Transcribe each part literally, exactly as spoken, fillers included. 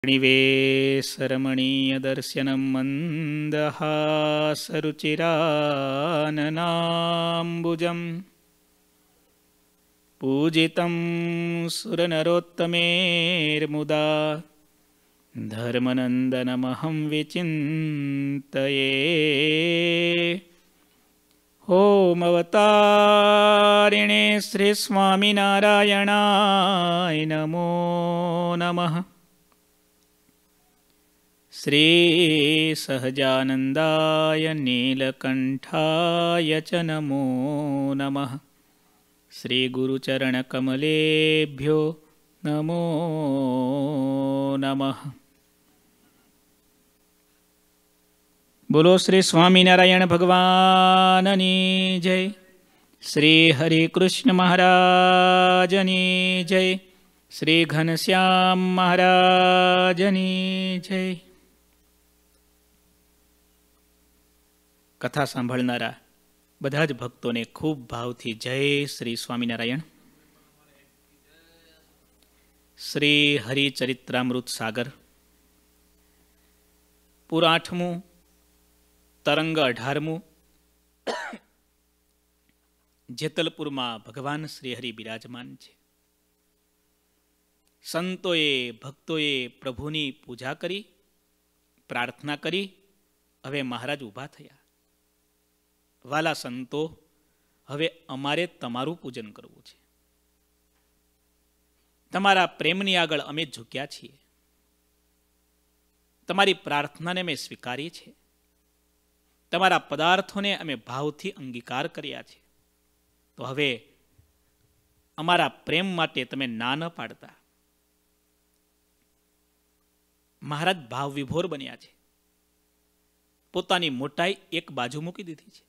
निवेशरमणीयदर्शनं मन्दहासरुचिराननाम्बुजं पूजितं सुरनरोत्तमेर्मुदा धर्मनन्दनमहं विचिन्तये। ओमवतारिणे श्रीस्वामिनारायणाय नमो नमः। श्री सहजानंदाय नीलकंठाय च नमो नमः। श्री गुरुचरणकमलेभ्यो नमो नमः। बोलो श्री स्वामिनारायण भगवाननी जय। श्री हरि कृष्ण महाराजनी जय। श्री घनश्याम महाराजनी जय। कथा सांभळनारा बधा ज भक्तों खूब भावथी जय श्री स्वामिनारायण। श्री हरिचरित्रामृत सागर पूर आठमू तरंग अठारमू जेतलपुर में भगवान श्रीहरि बिराजमान है। संतोए भक्तोए प्रभुनी पूजा करी प्रार्थना करी। हवे महाराज ऊभा थया। वाला संतो हवे अमारे तमारू पूजन करवू छे। तमारा प्रेमनी आगळ अमे झुक्या छीए। तमारी प्रार्थनाने मैं स्वीकारी छे। तमारा पदार्थों अमे भावथी अंगीकार कर्या छे। तो हवे अमारा प्रेम माटे तमे ना न पाड़ता। महाराज भाव विभोर बन्या छे। पोतानी मोटाई एक बाजू मूकी दीधी छे।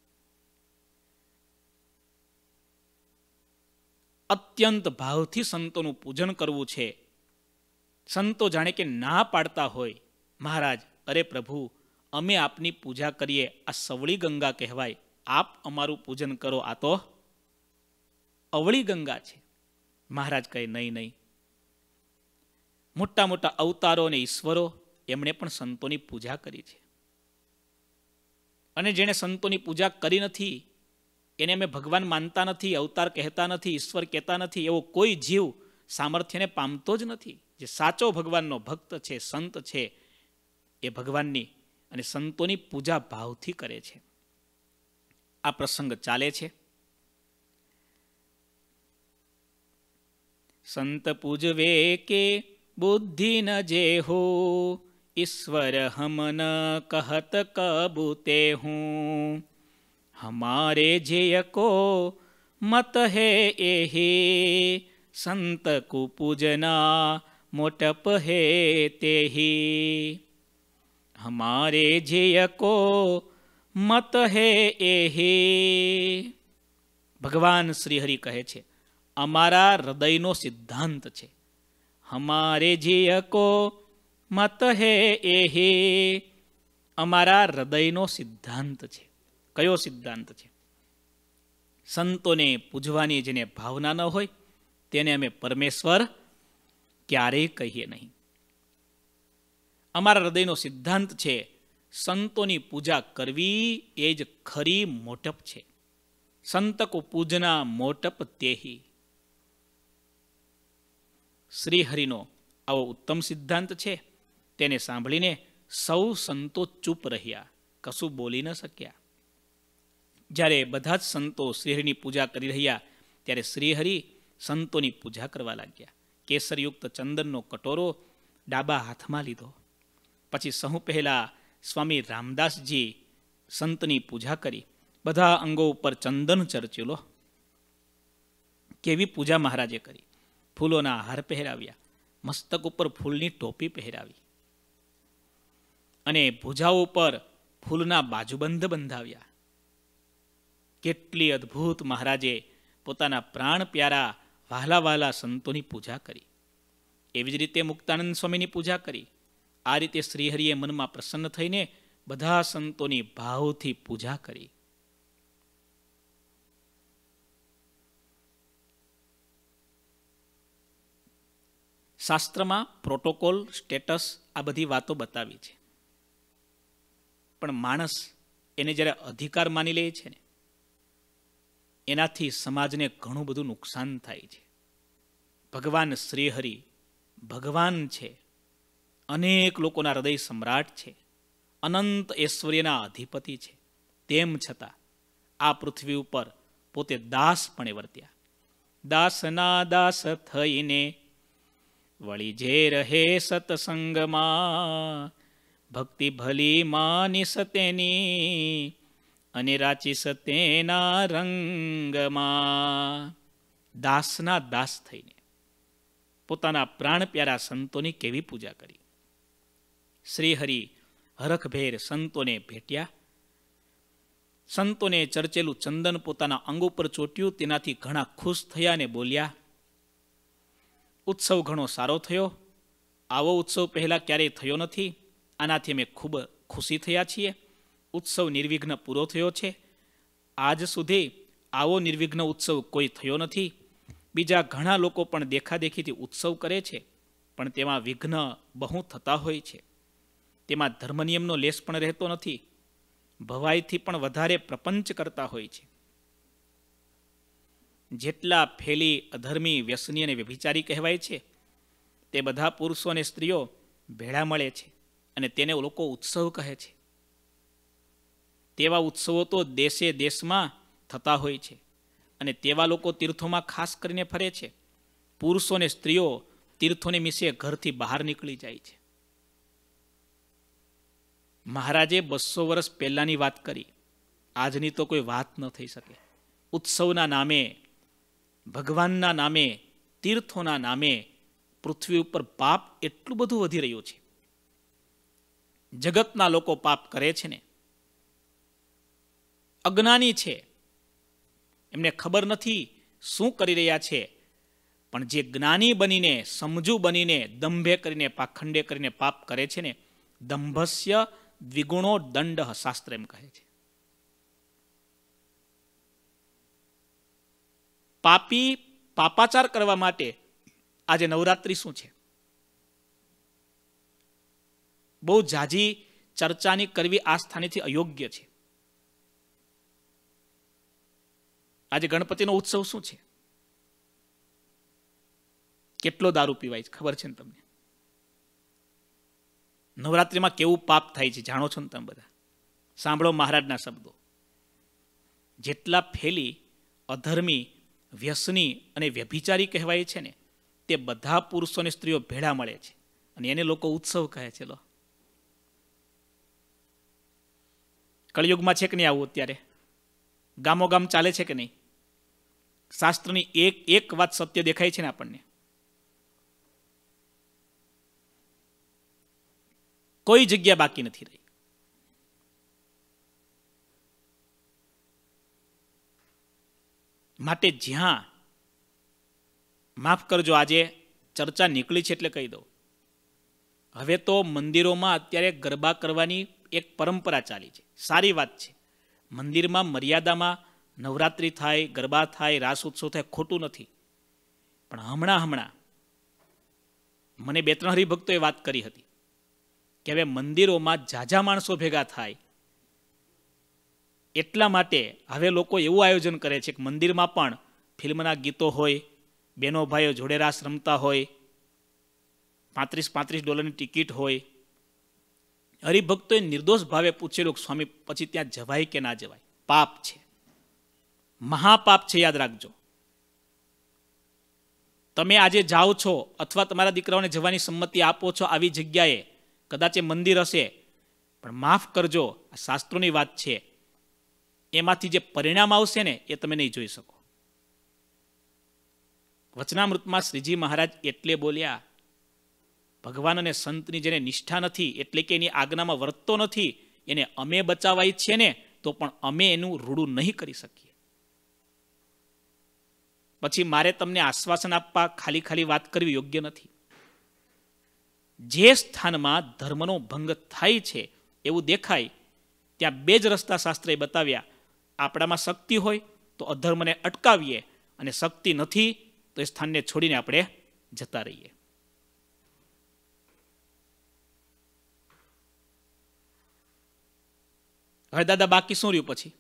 अत्यंत भावथी संतों पूजन करवू छे। संतो जाने के ना पाड़ता होय महाराज अरे प्रभु अमे आपनी पूजा करिए। आ सवड़ी गंगा कहवाय। आप अमारू पूजन करो। आ तो अवળી गंगा छे। महाराज कहे नहीं नहीं। मोटा मोटा अवतारो ने ईश्वरो एमणे पण संतोनी पूजा करी छे। अने जेने संतोनी पूजा करी नथी एने अमे भगवान मानता नथी, अवतार कहता नथी, ईश्वर कहता नथी। एवो कोई जीव सामर्थ्यने पामतो ज नथी। जे साचो भगवाननो भक्त छे, संत छे, ए भगवाननी अने संतोनी पूजा भावथी करे छे। आ प्रसंग चाले छे। संत पूजवे के बुद्धि न जे हो, ईश्वर हम न कहत कबूते हूँ। हमारे जेय को मत है एही, संत को पूजना मोटप है तेही। हमारे जेय को मत है एही। भगवान श्रीहरि कहे छे अमारा हृदयनो सिद्धांत छे। हमारे जेय को मत है एही। अमारा हृदयनो सिद्धांत छे। कयो सिद्धांत छे? संतोने पूजवानी जेने भावना न होय तेने अमे परमेश्वर क्यारेय कहीए नहीं। अमारा हृदयनो सिद्धांत छे संतोनी पूजा करवी एज खरी मोटप छे। संत को पूजना मोटप तेही। श्रीहरिनो आवो उत्तम सिद्धांत छे। तेने सांभळीने सौ संतो चूप रह्या, कशुं बोली न सक्या। જ્યારે બધા જ સંતો શ્રીહરિની પૂજા કરી રહ્યા ત્યારે શ્રીહરિ સંતોની પૂજા કરવા લાગ્યા। કેસરયુક્ત ચંદનનો કટોરો ડાબા હાથમાં લીધો। પછી સહુ પહેલા સ્વામી રામદાસજી સંતની પૂજા કરી। બધા અંગો ઉપર ચંદન ચર્ચેલો। કેવી પૂજા મહારાજે કરી। ફૂલોના હાર પહેરાવ્યા, મસ્તક ઉપર ફૂલની ટોપી પહેરાવી અને ભુજાઓ ઉપર ફૂલના બાજુબંધ બંધાવ્યા। કેટલી અદ્ભુત મહારાજે પોતાના પ્રાણ પ્યારા વહાલા વહાલા સંતોની પૂજા કરી। એવી જ રીતે મુક્તાનંદ સ્વામીની પૂજા કરી। આ રીતે શ્રીહરિએ મનમાં પ્રસન્ન થઈને બધા સંતોની ભાવથી પૂજા કરી। શાસ્ત્રમાં પ્રોટોકોલ, સ્ટેટસ આ બધી વાતો બતાવી છે. પણ માણસ એને જ્યારે અધિકાર માની લે છે ને, એનાથી સમાજને ઘણું બધું નુકસાન થાય છે. ભગવાન શ્રીહરિ ભગવાન છે, અનેક લોકોના હૃદય સમ્રાટ છે, અનંત ઐશ્વર્યના અધિપતિ છે. તેમ છતાં આ પૃથ્વી ઉપર પોતે દાસપણે વર્ત્યા. દાસના દાસ થઈને વળી જે રહે સતસંગમાં, ભક્તિ ભલી માની સતેની અને રાચી સતેના રંગમાં. દાસના દાસ થઈને પોતાના પ્રાણ પ્યારા સંતોની કેવી પૂજા કરી. શ્રીહરિ હરખભેર સંતોને ભેટ્યા. સંતોને ચર્ચેલું ચંદન પોતાના અંગ ઉપર ચોટ્યું. તેનાથી ઘણા ખુશ થયા અને બોલ્યા, ઉત્સવ ઘણો સારો થયો. આવો ઉત્સવ પહેલાં ક્યારેય થયો નથી. આનાથી અમે ખૂબ ખુશી થયા છીએ. ઉત્સવ નિર્વિઘ્ન પૂરો થયો છે. આજ સુધી આવો નિર્વિઘ્ન ઉત્સવ કોઈ થયો નથી. બીજા ઘણા લોકો પણ દેખાદેખીથી ઉત્સવ કરે છે, પણ તેમાં વિઘ્ન બહુ થતા હોય છે. તેમાં ધર્મનિયમનો લેશ પણ રહેતો નથી. ભવાઈથી પણ વધારે પ્રપંચ કરતા હોય છે. જેટલા ફેલી, અધર્મી, વ્યસની અને વ્યભિચારી કહેવાય છે, તે બધા પુરુષો અને સ્ત્રીઓ ભેળા મળે છે અને તેને લોકો ઉત્સવ કહે છે. તેવા ઉત્સવો તો દેશે દેશમાં થતા હોય છે અને તેવા લોકો તીર્થોમાં ખાસ કરીને ફરે છે. પુરુષો અને સ્ત્રીઓ તીર્થોને મિશે ઘરથી બહાર નીકળી જાય છે. મહારાજે બસો વર્ષ પહેલાની વાત કરી. આજની તો કોઈ વાત ન થઈ શકે. ઉત્સવના નામે, ભગવાનના નામે, તીર્થોના નામે પૃથ્વી ઉપર પાપ એટલું બધું વધી રહ્યું છે. જગતના લોકો પાપ કરે છે ને, અજ્ઞાની છે, એમને ખબર નથી શું કરી રહ્યા છે. પણ જે જ્ઞાની બનીને, સમજુ બનીને, દંભે કરીને, પાખંડે કરીને પાપ કરે છે ને, દંભસ્ય દ્વિગુણો દંડ, શાસ્ત્ર એમ કહે છે. પાપી પાપાચાર કરવા માટે આજે નવરાત્રિ શું છે? બહુ જાજી ચર્ચાની કરવી આ સ્થાનેથી અયોગ્ય છે. આજે ગણપતિનો ઉત્સવ શું છે? કેટલો દારૂ પીવાય છે ખબર છે ને તમને? નવરાત્રિમાં કેવું પાપ થાય છે જાણો છો ને તમે બધા? સાંભળો મહારાજના શબ્દો. જેટલા ફેલી, અધર્મી, વ્યસની અને વ્યભિચારી કહેવાય છે ને, તે બધા પુરુષો અને સ્ત્રીઓ ભેળા મળે છે અને એને લોકો ઉત્સવ કહે છે. લો, કળિયુગમાં છે કે નહીં આવું? અત્યારે ગામો ગામ ચાલે છે કે નહીં? શાસ્ત્રની એક એક વાત સત્ય દેખાય છે ને આપણને? કોઈ જગ્યા બાકી નથી રહી. માટે જ્યાં, માફ કરજો આજે ચર્ચા નીકળી છે એટલે કહી દઉં, હવે તો મંદિરોમાં અત્યારે ગરબા કરવાની એક પરંપરા ચાલી છે. સારી વાત છે. મંદિરમાં મર્યાદામાં નવરાત્રિ થાય, ગરબા થાય, રાસ ઉત્સવ થાય, ખોટું નથી. પણ હમણાં હમણાં મને બે ત્રણ હરિભક્તોએ વાત કરી હતી કે હવે મંદિરોમાં ઝાઝા માણસો ભેગા થાય એટલા માટે હવે લોકો એવું આયોજન કરે છે કે મંદિરમાં પણ ફિલ્મના ગીતો હોય, બહેનો ભાઈઓ જોડે રાસ રમતા હોય, પાંત્રીસ પાંત્રીસ ડોલરની ટિકિટ હોય. હરિભક્તોએ નિર્દોષ ભાવે પૂછેલું, સ્વામી પછી ત્યાં જવાય કે ના જવાય? પાપ છે, મહાપાપ છે, યાદ રાખજો. તમે આજે જાઓ છો અથવા તમારા દીકરાઓને જવાની સંમતિ આપો છો આવી જગ્યાએ, કદાચ એ મંદિર હશે, પણ માફ કરજો, આ શાસ્ત્રોની વાત છે, એમાંથી જે પરિણામ આવશે ને એ તમે નહીં જોઈ શકો. વચનામૃતમાં શ્રીજી મહારાજ એટલે બોલ્યા, ભગવાન અને સંતની જેને નિષ્ઠા નથી, એટલે કે એની આજ્ઞામાં વર્તતો નથી, એને અમે બચાવવા ઈચ્છીએ ને તો પણ અમે એનું રૂડું નહીં કરી શકીએ. પછી મારે તમને આશ્વાસન આપવા ખાલી ખાલી વાત કરવી યોગ્ય નથી. જે સ્થાનમાં ધર્મનો ભંગ થાય છે એવું દેખાય ત્યાં બે જ રસ્તા શાસ્ત્રએ બતાવ્યા. આપણામાં શક્તિ હોય તો અધર્મને અટકાવીએ, અને શક્તિ નથી તો એ સ્થાનને છોડીને આપણે જતા રહીએ. હવે દાદા બાકી શું રહ્યું પછી?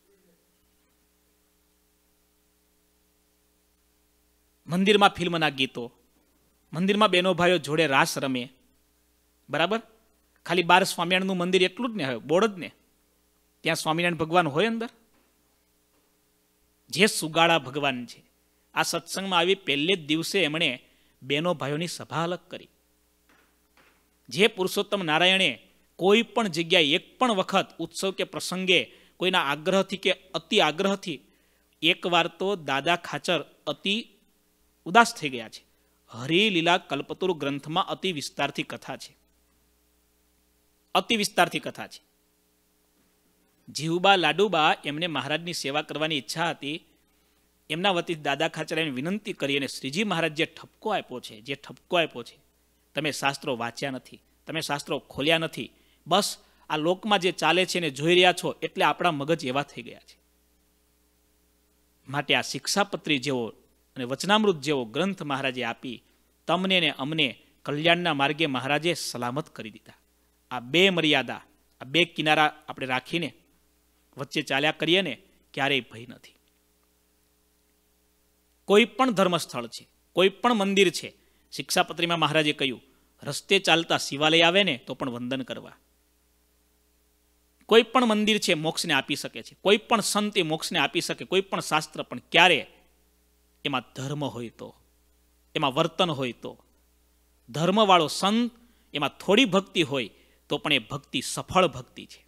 મંદિરમાં ફિલ્મના ગીતો, મંદિરમાં બહેનો ભાઈઓ જોડે રાસ રમે, બરાબર? ખાલી બાર સ્વામિનારાયણનું મંદિર એટલું જ ને, હવે બોર્ડ જ ને, ત્યાં સ્વામિનારાયણ ભગવાન હોય અંદર? જે સુગાળા ભગવાન છે. આ સત્સંગમાં આવી પહેલે જ દિવસે એમણે બહેનો ભાઈઓની સભા અલગ કરી. જે પુરુષોત્તમ નારાયણે કોઈ પણ જગ્યાએ એક પણ વખત ઉત્સવ કે પ્રસંગે કોઈના આગ્રહથી કે અતિ આગ્રહથી, એકવાર તો દાદા ખાચર અતિ ઉદાસ થઈ ગયા છે. હરિલીલા કલ્પતરુ ગ્રંથમાં અતિ વિસ્તારથી કથા છે, અતિ વિસ્તારથી કથા છે. જીવબા લાડુબા એમને મહારાજની સેવા કરવાની ઈચ્છા હતી. એમના વતી દાદા ખાચરે વિનંતી કરી અને શ્રીજી મહારાજ જે ઠપકો આપ્યો છે, જે ઠપકો આપ્યો છે, તમે શાસ્ત્રો વાંચ્યા નથી, તમે શાસ્ત્રો ખોલ્યા નથી, બસ આ લોકમાં જે ચાલે છે ને જોઈ રહ્યા છો એટલે આપણા મગજ એવા થઈ ગયા છે. માટે આ શિક્ષાપત્રી જેવો અને વચનામૃત જેવો ગ્રંથ મહારાજે આપી તમને ને અમને કલ્યાણના માર્ગે મહારાજે સલામત કરી દીધા. આ બે મર્યાદા, આ બે કિનારા આપણે રાખીને વચ્ચે ચાલ્યા કરીએ ને ક્યારેય ભય નથી. કોઈ પણ ધર્મસ્થળ છે, કોઈ પણ મંદિર છે, શિક્ષાપત્રીમાં મહારાજે કહ્યું રસ્તે ચાલતા શિવાલય આવે ને તો પણ વંદન કરવા. કોઈ પણ મંદિર છે મોક્ષને આપી શકે છે, કોઈ પણ સંત એ મોક્ષને આપી શકે, કોઈ પણ શાસ્ત્ર, પણ ક્યારે એમાં ધર્મ હોય તો, એમાં વર્તન હોય તો. ધર્મવાળો સંત, એમાં થોડી ભક્તિ હોય તો પણ એ ભક્તિ સફળ ભક્તિ છે.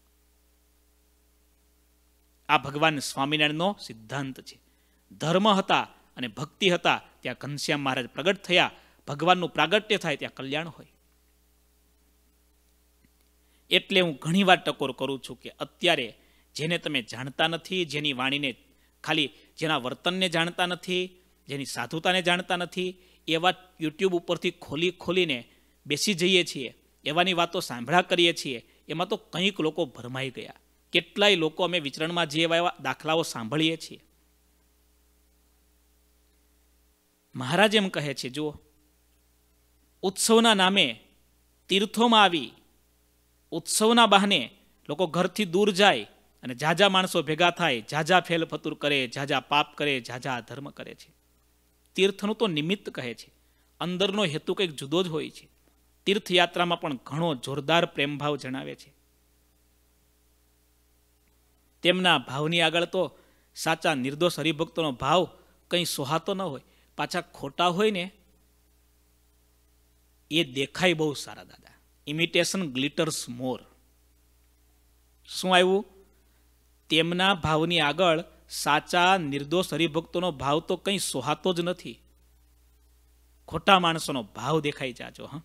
આ ભગવાન સ્વામિનારાયણનો સિદ્ધાંત છે. ધર્મ હતા અને ભક્તિ હતા ત્યાં ઘનશ્યામ મહારાજ પ્રગટ થયા. ભગવાનનું પ્રાગટ્ય થાય ત્યાં કલ્યાણ હોય. એટલે હું ઘણી વાર ટકોર કરું છું કે અત્યારે જેને તમે જાણતા નથી, જેની વાણીને ખાલી જેના વર્તનને જાણતા નથી, જેની સાધુતાને જાણતા નથી, એવા યુટ્યુબ ઉપરથી ખોલી ખોલીને બેસી જઈએ છીએ, એવાની વાતો સાંભળ્યા કરીએ છીએ. એમાં તો કંઈક લોકો ભરમાઈ ગયા. કેટલાય લોકો અમે વિચરણમાં જે એવા દાખલાઓ સાંભળીએ છીએ. મહારાજ એમ કહે છે, જુઓ, ઉત્સવના નામે તીર્થોમાં આવી, ઉત્સવના બહાને લોકો ઘરથી દૂર જાય અને ઝાઝા માણસો ભેગા થાય, ઝાઝા ફેલ ફતુર કરે, ઝાઝા પાપ કરે, ઝાઝા અધર્મ કરે છે. તીર્થનું તો નિમિત્ત કહે છે, અંદરનો હેતુ કંઈક જુદો જ હોય છે. તીર્થયાત્રામાં પણ ઘણો જોરદાર પ્રેમભાવ જણાવે છે. તેમના ભાવની આગળ તો સાચા નિર્દોષ હરિભક્તોનો ભાવ કંઈ સોહાતો ન હોય. પાછા ખોટા હોય ને એ દેખાય બહુ સારા દાદા. Imitation glitters more. શું આવ્યું? તેમના ભાવની આગળ સાચા નિર્દોષ હરિભક્તોનો ભાવ તો કંઈ સોહાતો જ નથી. ખોટા માણસોનો ભાવ દેખાઈ જાજો. હા,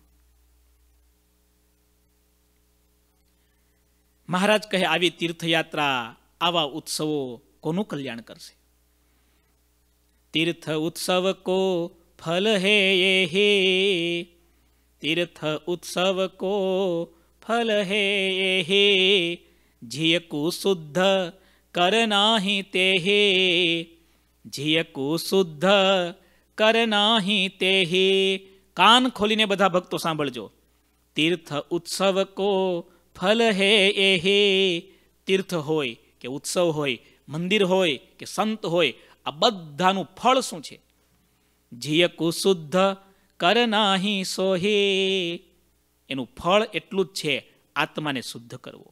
મહારાજ કહે આવી તીર્થયાત્રા, આવા ઉત્સવો કોનું કલ્યાણ કરશે? તીર્થ ઉત્સવ કો ફલ હે હે, તીર્થ ઉત્સવ કો ફલ હે હે, જીયકુ શુદ્ધ કરનાહી તે હે, જીયકુ શુદ્ધ કરનાહી તે હે. કાન ખોલીને બધા ભક્તો સાંભળજો. તીર્થ ઉત્સવ કો ફલ હે એ હે. તીર્થ હોય કે ઉત્સવ હોય, મંદિર હોય કે સંત હોય, આ બધાનું ફળ શું છે? જીયકુ શુદ્ધ કરનાહી સોહે. એનું ફળ એટલું જ છે, આત્માને શુદ્ધ કરવો.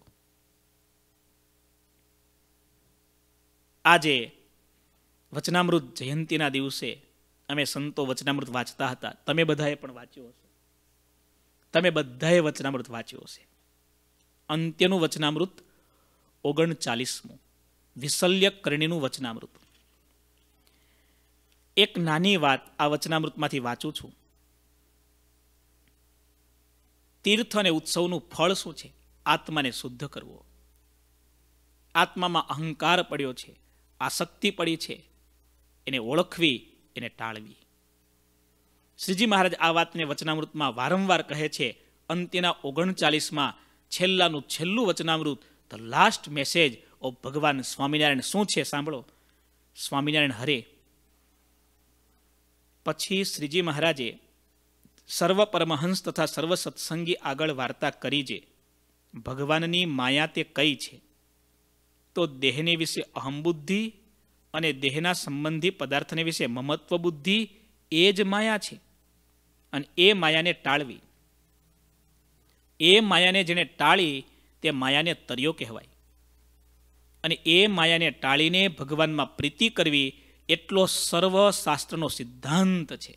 આજે વચનામૃત જયંતિના દિવસે અમે સંતો વચનામૃત વાંચતા હતા. તમે બધાએ પણ વાંચ્યું હશે, તમે બધાએ વચનામૃત વાંચ્યું હશે. અંત્યનું વચનામૃત ઓગણચાલીસમું, વિશલ્ય કરણીનું વચનામૃત. એક નાની વાત આ વચનામૃતમાંથી વાંચું છું. તીર્થ અને ઉત્સવનું ફળ શું છે? આત્માને શુદ્ધ કરવો. આત્મામાં અહંકાર પડ્યો છે, આસક્તિ પડી છે, એને ઓળખવી, એને ટાળવી. શ્રીજી મહારાજ આ વાતને વચનામૃતમાં વારંવાર કહે છે. અંત્યના ઓગણચાલીસમાં છેલ્લાનું છેલ્લું Vachanamrut, the last message of Bhagwan Swaminarayan શું છે સાંભળો. સ્વામિનારાયણ હરે. પછી શ્રીજી મહારાજે સર્વ પરમહંસ તથા સર્વ સત્સંગી આગળ વાર્તા કરી છે. ભગવાનની માયા તે કઈ છે તો દેહને વિશે અહમબુદ્ધિ અને દેહના સંબંધી પદાર્થને વિશે મમત્વ બુદ્ધિ એ જ માયા છે. અને એ માયાને ટાળવી, એ માયાને જેને ટાળી તે માયાને તર્યો કહેવાય. અને એ માયાને ટાળીને ભગવાનમાં પ્રીતિ કરવી એટલો સર્વશાસ્ત્રનો સિદ્ધાંત છે.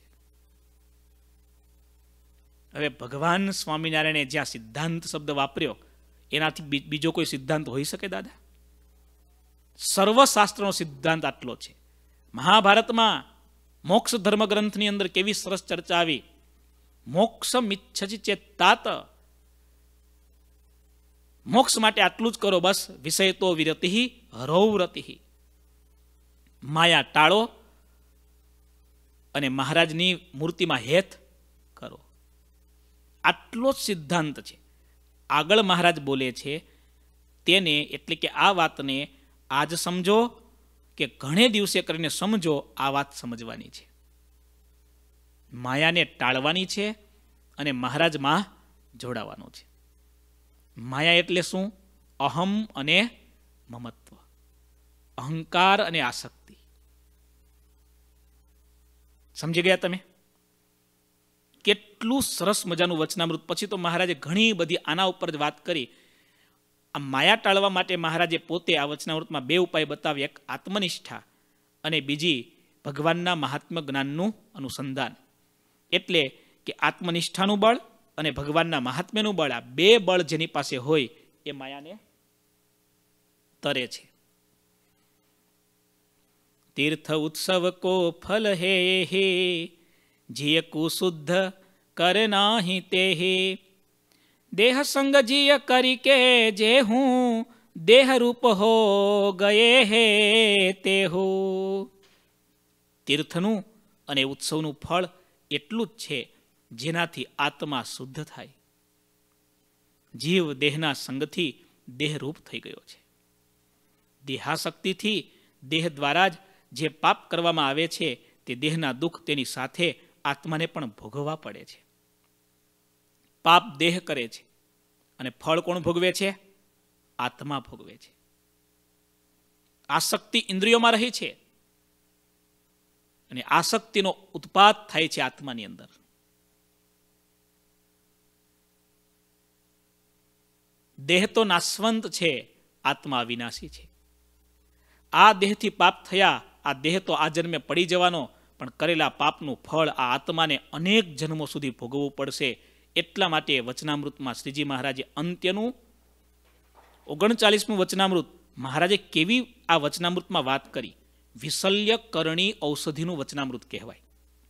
હવે ભગવાન સ્વામિનારાયણે જ્યાં સિદ્ધાંત શબ્દ વાપર્યો એનાથી બીજો કોઈ સિદ્ધાંત હોઈ શકે દાદા? સર્વશાસ્ત્રનો સિદ્ધાંત આટલો છે. મહાભારતમાં મોક્ષ ધર્મ ગ્રંથની અંદર કેવી સરસ ચર્ચા આવી. મોક્ષમિચ્છતિ ચેત્તાત, મોક્ષ માટે આટલું જ કરો, બસ. વિષય તો વિરતિ હરૌરતિ, માયા ટાળો અને મહારાજની મૂર્તિમાં હેત કરો. આટલો જ સિદ્ધાંત છે. આગળ મહારાજ બોલે છે તેને, એટલે કે આ વાતને આજ સમજો કે ઘણે દિવસે કરીને સમજો, આ વાત સમજવાની છે. માયાને ટાળવાની છે અને મહારાજમાં જોડાવાનું છે. માયા એટલે શું? અહમ અને મમત્વ, અહંકાર અને આસક્તિ. સમજી ગયા તમે? કેટલું સરસ મજાનું વચનામૃત. પછી તો મહારાજે ઘણી બધી આના ઉપર જ વાત કરી. આ માયા ટાળવા માટે મહારાજે પોતે આ વચનામૃતમાં બે ઉપાય બતાવ્યા. એક આત્મનિષ્ઠા અને બીજી ભગવાનના મહાત્મ્ય જ્ઞાનનું અનુસંધાન. એટલે કે આત્મનિષ્ઠાનું બળ અને ભગવાનના મહાત્મ્યનું બળ, આ બે બળ જેની પાસે હોય એ માયાને તરે છે. તીર્થ ઉત્સવ કો ફલ હે હે, જીય કુશુદ્ધ કર નાહી તે હે, દેહ સંગ જીય કરી કે જે હું દેહ રૂપ હો ગયે હે તે હો. તીર્થનું અને ઉત્સવનું ફળ એટલું જ છે જેનાથી આત્મા શુદ્ધ થાય. જીવ દેહના સંગથી દેહરૂપ થઈ ગયો છે. દેહાશક્તિથી દેહ દ્વારા જ જે પાપ કરવામાં આવે છે તે દેહના દુઃખ તેની સાથે આત્માને પણ ભોગવવા પડે છે. પાપ દેહ કરે છે અને ફળ કોણ ભોગવે છે? આત્મા ભોગવે છે. આસક્તિ ઇન્દ્રિયોમાં રહી છે અને આસક્તિનો ઉત્પાદ થાય છે આત્માની અંદર. દેહ તો નાશવંત છે, આત્મા અવિનાશી છે. આ દેહથી પાપ થયા, આ દેહ તો આ જન્મે પડી જવાનો, પણ કરેલા પાપનું ફળ આ આત્માને અનેક જન્મો સુધી ભોગવવું પડશે. એટલા માટે વચનામૃતમાં શ્રીજી મહારાજે અંત્યનું ઓગણચાલીસમું વચનામૃત મહારાજે કેવી આ વચનામૃતમાં વાત કરી. વિશલ્ય કરણી ઔષધિનું વચનામૃત કહેવાય.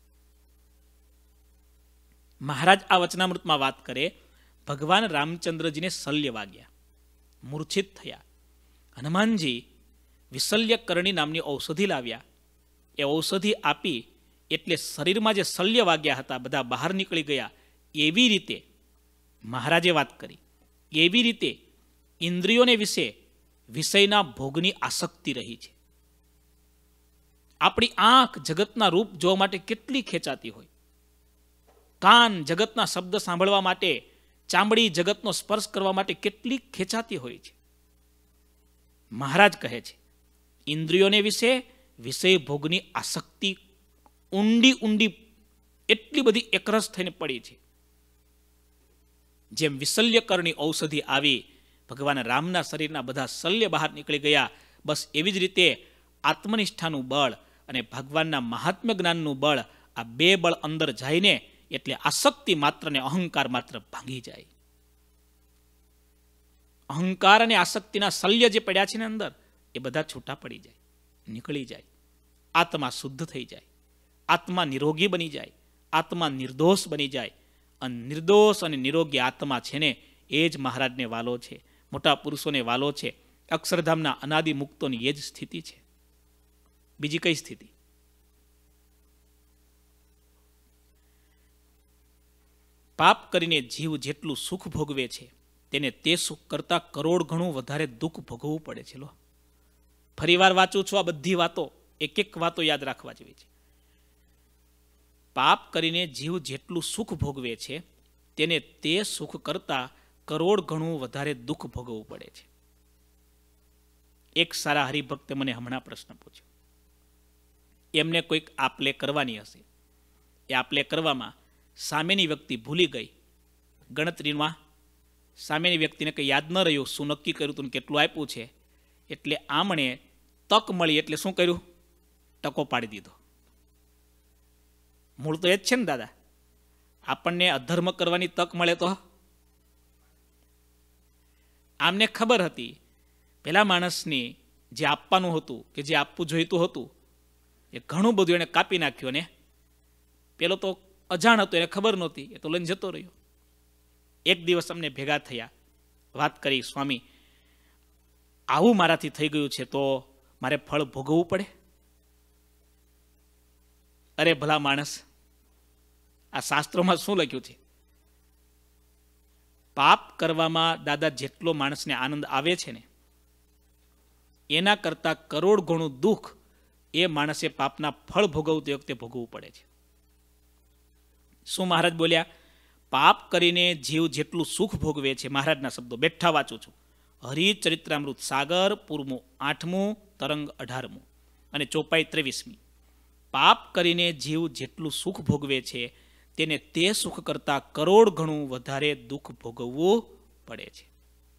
મહારાજ આ વચનામૃતમાં વાત કરે, ભગવાન રામચંદ્રજીને શલ્ય વાગ્યા, મૂર્છિત થયા. હનુમાનજી વિશલ્ય કરણી નામની ઔષધિ લાવ્યા. એ ઔષધિ આપી એટલે શરીરમાં જે શલ્ય વાગ્યા હતા બધા બહાર નીકળી ગયા. એવી રીતે મહારાજે વાત કરી. એવી રીતે ઇન્દ્રિયોને વિશે વિષયના ભોગની આસક્તિ રહી છે. આપણી આંખ જગતના રૂપ જોવા માટે કેટલી ખેંચાતી હોય, કાન જગતના શબ્દ સાંભળવા માટે, ચામડી જગતનો સ્પર્શ કરવા માટે કેટલી ખેંચાતી હોય છે. મહારાજ કહે છે ઇન્દ્રિયોને વિશે વિષય ભોગની આસક્તિ ઊંડી ઊંડી એટલી બધી એકરસ થઈને પડી છે. જેમ વિશલ્યકરની ઔષધિ આવી, ભગવાન રામના શરીરના બધા શલ્ય બહાર નીકળી ગયા. બસ એવી જ રીતે આત્મનિષ્ઠાનું બળ અને ભગવાનના મહાત્મ્ય જ્ઞાનનું બળ, આ બે બળ અંદર જાયને એટલે આસક્તિ માત્ર ને અહંકાર માત્ર ભાંગી જાય. અહંકાર અને આસક્તિના શલ્ય જે પડ્યા છે ને અંદર, એ બધા છૂટા પડી જાય, નીકળી જાય. આત્મા શુદ્ધ થઈ જાય, આત્મા નિરોગી બની જાય, આત્મા નિર્દોષ બની જાય. અને નિર્દોષ અને નિરોગી આત્મા છે ને એ જ મહારાજને વાલો છે, મોટા પુરુષોને વાલો છે. અક્ષરધામના અનાદિ મુક્તોની એ જ સ્થિતિ છે. બીજી કઈ સ્થિતિ? પાપ કરીને જીવ જેટલું સુખ ભોગવે છે તેને તે સુખ કરતા કરોડ ગણું વધારે દુઃખ ભોગવવું પડે છે. લો, ફરીવાર વાંચું છું આ બધી વાતો, એક એક વાતો યાદ રાખવા જેવી છે. પાપ કરીને જીવ જેટલું સુખ ભોગવે છે તેને તે સુખ કરતા કરોડ ગણું વધારે દુઃખ ભોગવવું પડે છે. એક સારા હરિભક્તે મને હમણાં પ્રશ્ન પૂછ્યો. એમને કોઈક આપલે કરવાની હશે. એ આપલે કરવામાં સામેની વ્યક્તિ ભૂલી ગઈ. ગણતરીમાં સામેની વ્યક્તિને કંઈ યાદ ન રહ્યું, શું નક્કી કર્યું હતું, કેટલું આપ્યું છે. એટલે આમણે તક મળી એટલે શું કર્યું? ટકો પાડી દીધો. મૂળ તો એ જ છે ને દાદા. આપણને અધર્મ કરવાની તક મળે તો આમને ખબર હતી પેલા માણસની જે આપવાનું હતું કે જે આપવું જોઈતું હતું એ ઘણું બધું એને કાપી નાખ્યું ને પેલો તો અજાણ હતો, એને ખબર નહોતી, એ તો લઈને જતો રહ્યો. એક દિવસ અમને ભેગા થયા, વાત કરી, સ્વામી આવું મારાથી થઈ ગયું છે તો મારે ફળ ભોગવવું પડે? અરે ભલા માણસ, આ શાસ્ત્રોમાં શું લખ્યું છે? પાપ કરવામાં દાદા જેટલો માણસને આનંદ આવે છે ને એના કરતાં કરોડ ગણું દુઃખ એ માણસે પાપના ફળ ભોગવતી વખતે ભોગવવું પડે છે. શું મહારાજ બોલ્યા? પાપ કરીને જીવ જેટલું સુખ ભોગવે છે, મહારાજના શબ્દો બેઠા વાંચું છું, હરિચરિત્રામૃત સાગર પૂરમું આઠમું, તરંગ અઢારમું અને ચોપાઈ ત્રેવીસમી. પાપ કરીને જીવ જેટલું સુખ ભોગવે છે તેને તે સુખ કરતાં કરોડ ગણું વધારે દુઃખ ભોગવવું પડે છે.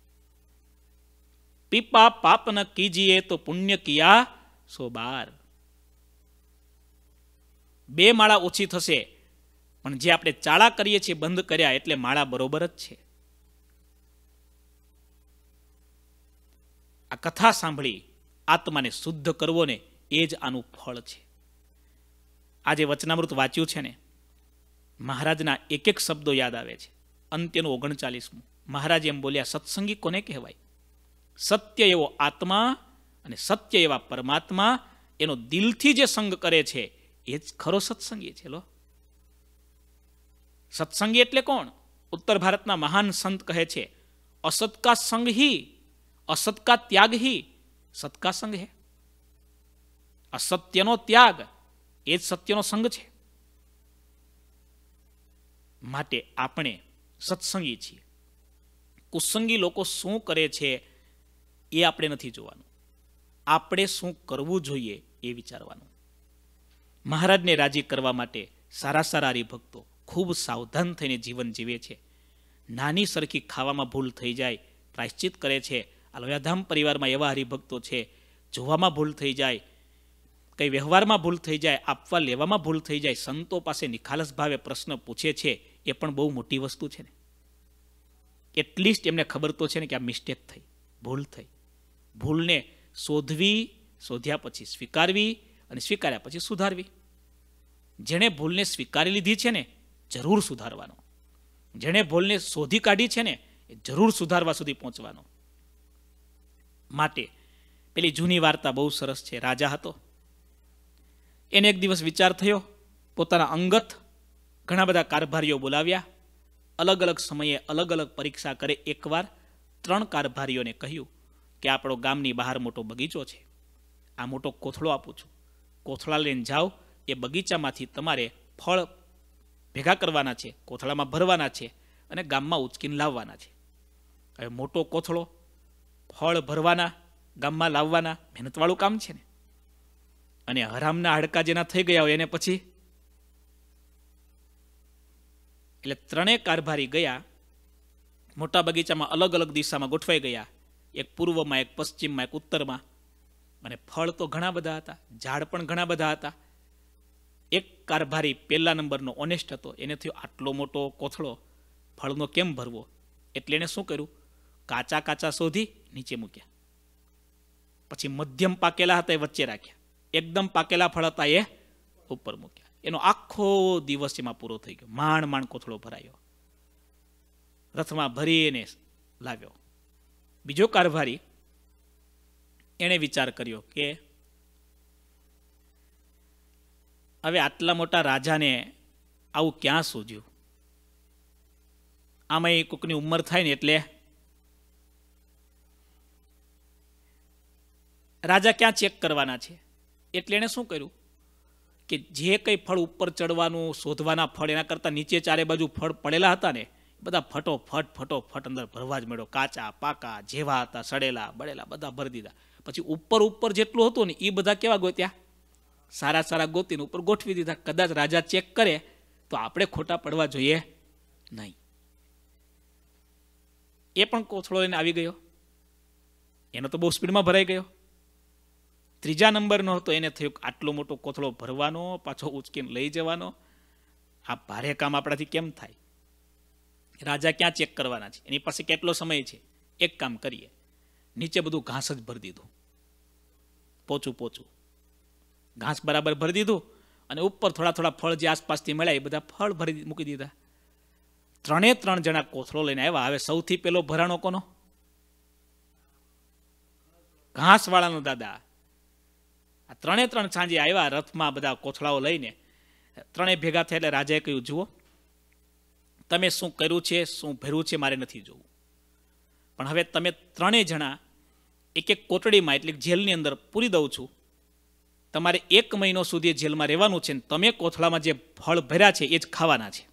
પીપા પાપ ન કીજીએ તો પુણ્ય કિયા સો બાર. બે માળા ઓછી થશે પણ જે આપણે ચાળા કરીએ છીએ બંધ કર્યા એટલે માળા બરોબર જ છે. આ કથા સાંભળી આત્માને શુદ્ધ કરવો ને એ જ આનું ફળ છે. આજે વચનામૃત વાંચ્યું છે ને, મહારાજના એક એક શબ્દો યાદ આવે છે. અંત્યનું ઓગણચાલીસમું મહારાજ એમ બોલ્યા, સત્સંગી કોને કહેવાય? સત્ય એવો આત્મા અને સત્ય એવા પરમાત્મા એનો દિલથી જે સંગ કરે છે એ જ ખરો સત્સંગી છે. લો, સત્સંગી એટલે કોણ? ઉત્તર ભારતના મહાન સંત કહે છે, અસત કા સંગ હી અસત કા ત્યાગ હી સત કા સંગ હે. અસત્યનો ત્યાગ એ જ સત્યનો સંગ છે. માટે આપણે સત્સંગી છીએ. કુસંગી લોકો શું કરે છે એ આપણે નથી જોવાનું, આપણે શું કરવું જોઈએ એ વિચારવાનું. મહારાજને રાજી કરવા માટે સારા સારા હરિભક્તો ખૂબ સાવધાન થઈને જીવન જીવે છે. નાની સરખી ખાવામાં ભૂલ થઈ જાય પ્રાયશ્ચિત કરે છે. આ લોયાધામ પરિવારમાં એવા હરિભક્તો છે, જોવામાં ભૂલ થઈ જાય, કંઈ વ્યવહારમાં ભૂલ થઈ જાય, આપવા લેવામાં ભૂલ થઈ જાય, સંતો પાસે નિખાલસ ભાવે પ્રશ્ન પૂછે છે. એ પણ બહુ મોટી વસ્તુ છે ને. એટલીસ્ટ એમને ખબર તો છે ને કે આ મિસ્ટેક થઈ, ભૂલ થઈ. ભૂલને શોધવી, શોધ્યા પછી સ્વીકારવી અને સ્વીકાર્યા પછી સુધારવી. જેણે ભૂલને સ્વીકારી લીધી છે ને જરૂર સુધારવાનો, જેણે ભૂલને શોધી કાઢી છે ને એ જરૂર સુધારવા સુધી પહોંચવાનો. માટે પેલી જૂની વાર્તા બહુ સરસ છે. રાજા હતો, એને એક દિવસ વિચાર થયો, પોતાના અંગત ઘણા બધા કારભારીઓ બોલાવ્યા, અલગ અલગ સમયે અલગ અલગ પરીક્ષા કરે. એકવાર ત્રણ કારભારીઓને કહ્યું કે આપણો ગામની બહાર મોટો બગીચો છે, આ મોટો કોથળો આપું છું, કોથળા લઈને જાઓ, એ બગીચામાંથી તમારે ફળ ભેગા કરવાના છે, કોથળામાં ભરવાના છે અને ગામમાં ઉચકીને લાવવાના છે. હવે મોટો કોથળો, ફળ ભરવાના, ગામમાં લાવવાના, મહેનતવાળું કામ છે ને. અને હરામના હાડકા જેના થઈ ગયા હોય એને પછી, એટલે ત્રણેય કારભારી ગયા, મોટા બગીચામાં અલગ અલગ દિશામાં ગોઠવાઈ ગયા, એક પૂર્વમાં, એક પશ્ચિમમાં, એક ઉત્તરમાં. અને ફળ તો ઘણા બધા હતા, ઝાડ પણ ઘણા બધા હતા. એક કારભારી પહેલા નંબરનો ઓનેસ્ટ હતો, એને થયો આટલો મોટો કોથળો ફળનો કેમ ભરવો, એટલે એને શું કર્યું, કાચા કાચા શોધી નીચે મૂક્યા. પછી મધ્યમ પાકેલા હતા એ વચ્ચે રાખ્યા, એકદમ પાકેલા ફળ હતા એ ઉપર મૂક્યા. એનો આખો દિવસ એમાં પૂરો થઈ ગયો. માંડ માંડ કોથળો ભરાયો, રથમાં ભરીને લાવ્યો. બીજો કારભારી એણે વિચાર કર્યો કે હવે આટલા મોટા રાજાને આવું ક્યાં સૂઝ્યું, આમાં કોકની ઉંમર થાય ને એટલે રાજા ક્યાં ચેક કરવાના છે. એટલે એણે શું કર્યું કે જે કંઈ ફળ ઉપર ચડવાનું, શોધવાના ફળ, એના કરતાં નીચે ચારે બાજુ ફળ પડેલા હતા ને બધા ફટોફટ ફટોફટ અંદર ભરવા જ મળ્યો. કાચા પાકા જેવા હતા, સડેલા બળેલા બધા ભરી દીધા. પછી ઉપર ઉપર જેટલું હતું ને એ બધા કેવા ગોત્યા? સારા સારા ગોતીને ઉપર ગોઠવી દીધા. કદાચ રાજા ચેક કરે તો આપણે ખોટા પડવા જોઈએ નહીં. એ પણ કોથળો લઈને આવી ગયો. એનો તો બહુ સ્પીડમાં ભરાઈ ગયો. ત્રીજા નંબરનો હતો, એને થયું આટલો મોટો કોથળો ભરવાનો, પાછો ઉચકીને લઈ જવાનો, આ ભારે કામ આપણાથી કેમ થાય? રાજા ક્યાં ચેક કરવાના છે? એની પાસે કેટલો સમય છે? એક કામ કરીએ, નીચે બધું ઘાસ જ ભરી દીધું, પોચું પોચું ઘાસ બરાબર ભરી દીધું, અને ઉપર થોડા થોડા ફળ જે આસપાસથી મળ્યા એ બધા ફળ ભરી મૂકી દીધા. ત્રણે ત્રણ જણા કોથળો લઈને આવ્યા. હવે સૌથી પેલો ભરાણો કોનો? ઘાસવાળાનો દાદા. આ ત્રણે ત્રણ સાંજે આવ્યા રથમાં બધા કોથળાઓ લઈને. ત્રણે ભેગા થયા એટલે રાજાએ કહ્યું, જુઓ તમે શું કર્યું છે, શું ભર્યું છે મારે નથી જોવું, પણ હવે તમે ત્રણેય જણા એક એક કોટડીમાં એટલે જેલની અંદર પૂરી દઉં છું. તમારે એક મહિનો સુધી જેલમાં રહેવાનું છે. તમે કોથળામાં જે ફળ ભર્યા છે એ જ ખાવાના છે.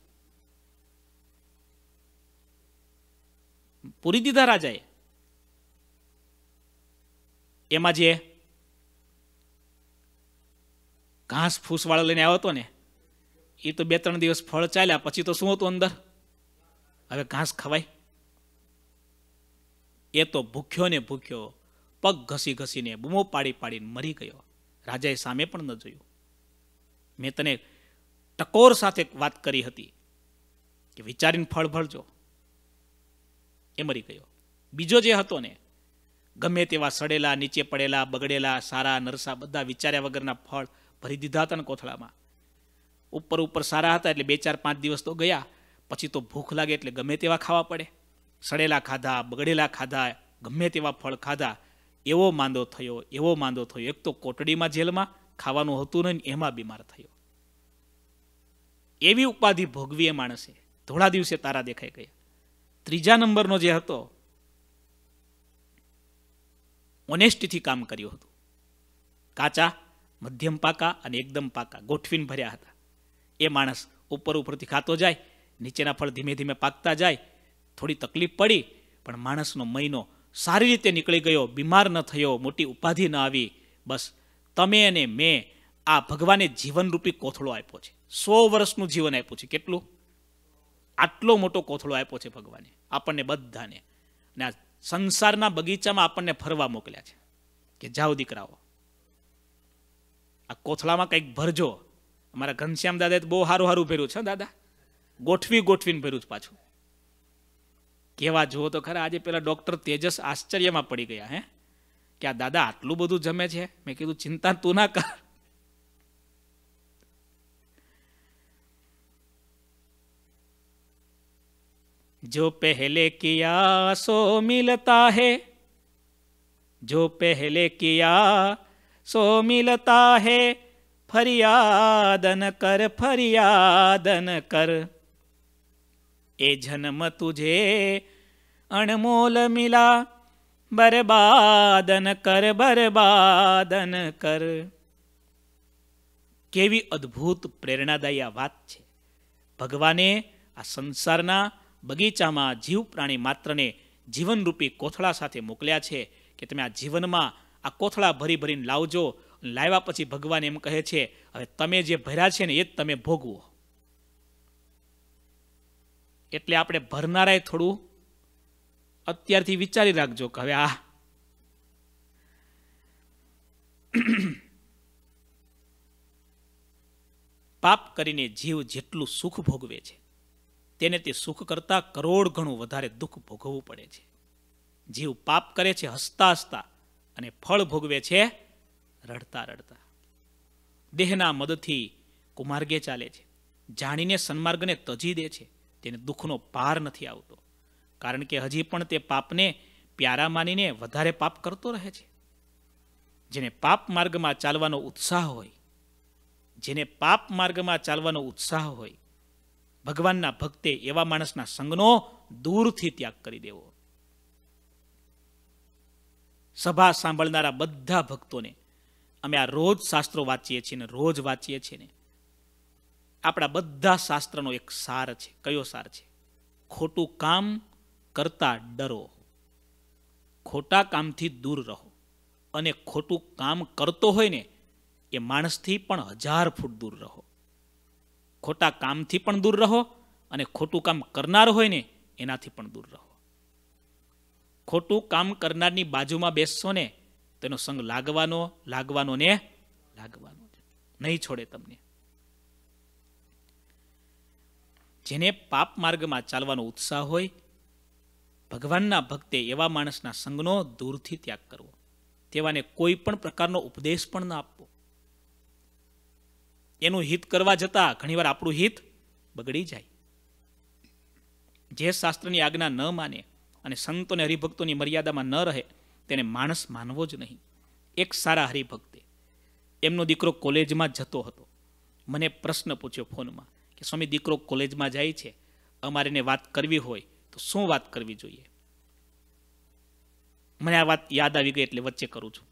પૂરી દીધા રાજાએ. એમાં જે ઘાસ ફૂસ વાળો લઈને આવ્યો હતો ને એ તો બે ત્રણ દિવસ ફળ ચાલ્યા પછી તો શું હતું અંદર? હવે ઘાસ ખવાય? એ તો ભૂખ્યો ને ભૂખ્યો પગ ઘસી ઘસીને બૂમો પાડી પાડીને મરી ગયો. રાજાએ સામે પણ ન જોયું. મેં તને ટકોર સાથે વાત કરી હતી કે વિચારીને ફળ ભરજો. એ મરી ગયો. બીજો જે હતો ને, ગમે તેવા સડેલા, નીચે પડેલા, બગડેલા, સારા નરસા બધા વિચાર્યા વગરના ફળ ભરી દીધા હતા ને કોથળામાં. ઉપર ઉપર સારા હતા એટલે બે ચાર પાંચ દિવસ તો ગયા. પછી તો ભૂખ લાગે એટલે ગમે તેવા ખાવા પડે. સડેલા ખાધા, બગડેલા ખાધા, ગમે તેવા ફળ ખાધા. એવો માંદો થયો, એવો માંદો થયો. એક તો કોટડીમાં જેલમાં ખાવાનું હતું નહીં, એમાં બીમાર થયો. એવી ઉપાધિ ભોગવી એ માણસે. થોડા દિવસે તારા દેખાઈ ગયા. ત્રીજા નંબરનો જે હતો, ઓનેસ્ટીથી કામ કર્યું હતું. કાચા, મધ્યમ પાકા અને એકદમ પાકા ગોઠવીને ભર્યા હતા. એ માણસ ઉપર ઉપરથી ખાતો જાય, નીચેના ફળ ધીમે ધીમે પાકતા જાય. થોડી તકલીફ પડી પણ માણસનો મહિનો સારી રીતે નીકળી ગયો. બીમાર ન થયો, મોટી ઉપાધિ ન આવી. બસ તમે અને મેં આ ભગવાને જીવનરૂપી કોથળો આપ્યો છે. સો વર્ષનું જીવન આપ્યું છે. કેટલું? આટલો મોટો કોથળો આપ્યો છે ભગવાને આપણને બધાને. અને આ સંસારના બગીચામાં આપણને ફરવા મોકલ્યા છે કે જાઓ દીકરાઓ, આ કોથળામાં કંઈક ભરજો. અમારા ઘનશ્યામ દાદાએ તો બહુ સારું સારું ભર્યું છે દાદા, ગોઠવી ગોઠવીને ભર્યું છે પાછું. કેવા જુઓ તો ખરા. આજે પેલા ડોક્ટર તેજસ આશ્ચર્યમાં પડી ગયા હે કે આ દાદા આટલું બધું જમે છે. મેં કીધું ચિંતા તું ના કર. જો પહેલે કિયા સો મિલતા હે, જો પહેલે કિયા સો મિલતા હે, ફરિયાદન કર ફરિયાદન કર, એ જન્મ તુझे અણમોલ મિલા, બરબાદન કર બરબાદન કર. કેવી અદ્ભુત પ્રેરણાદાયી આ વાત છે. ભગવાને આ સંસારના બગીચામાં જીવ પ્રાણી માત્રને જીવનરૂપી કોથળા સાથે મોકલ્યા છે કે તમે આ જીવનમાં આ કોથળા ભરી ભરીને લાવજો. લાવ્યા પછી ભગવાન એમ કહે છે, હવે તમે જે ભર્યા છે ને એ જ તમે ભોગવો. એટલે આપણે ભરનારાએ થોડું અત્યારથી વિચારી રાખજો કે હવે આ પાપ કરીને જીવ જેટલું સુખ ભોગવે છે તેને તે સુખ કરતા કરોડ ગણું વધારે દુઃખ ભોગવવું પડે છે. જીવ પાપ કરે છે હસતા હસતા અને ફળ ભોગવે છે રડતા રડતા. દેહના મદથી કુમાર્ગે ચાલે છે, જાણીને સન્માર્ગને તજી દે છે. તેને દુઃખનો પાર નથી આવતો, કારણ કે હજી પણ તે પાપને પ્યારા માનીને વધારે પાપ કરતો રહે છે. જેને પાપ માર્ગમાં ચાલવાનો ઉત્સાહ હોય, જેને પાપ માર્ગમાં ચાલવાનો ઉત્સાહ હોય, ભગવાનના ભક્તે એવા માણસના સંગનો દૂરથી ત્યાગ કરી દેવો. સભા સાંભળનારા બધા ભક્તોને અમે આ રોજ શાસ્ત્રો વાંચીએ છીએ ને રોજ વાંચીએ છીએ ને આપણા બધા શાસ્ત્રનો એક સાર છે. કયો સાર છે? ખોટું કામ કરતા ડરો, ખોટા કામથી દૂર રહો. અને ખોટું કામ કરતો હોય ને એ માણસથી પણ હજાર ફૂટ દૂર રહો. ખોટા કામથી પણ દૂર રહો અને ખોટું કામ કરનાર હોય ને એનાથી પણ દૂર રહો. ખોટું કામ કરનારની બાજુમાં બેસશો ને તેનો સંગ લાગવાનો લાગવાનો ને લાગવાનો નહીં છોડે તમને. જેને પાપ માર્ગમાં ચાલવાનો ઉત્સાહ હોય, ભગવાનના ભક્તે એવા માણસના સંગનો દૂરથી ત્યાગ કરવો. તેવાને કોઈ પણ પ્રકારનો ઉપદેશ પણ ના આપવો. એનું હિત કરવા જતાં ઘણીવાર આપણું હિત બગડી જાય. જે શાસ્ત્રની આજ્ઞા ન માને અને સંતો અને હરિભક્તોની મર્યાદામાં ન રહે તેને માણસ માનવો જ નહીં. એક સારા હરિભક્તે એમનો દીકરો કોલેજમાં જતો હતો. મને પ્રશ્ન પૂછ્યો ફોનમાં કે સ્વામી, દીકરો કોલેજમાં જાય છે, અમારે એને વાત કરવી હોય તો શું વાત કરવી જોઈએ? મને આ વાત યાદ આવી ગઈ એટલે વચ્ચે કરું છું.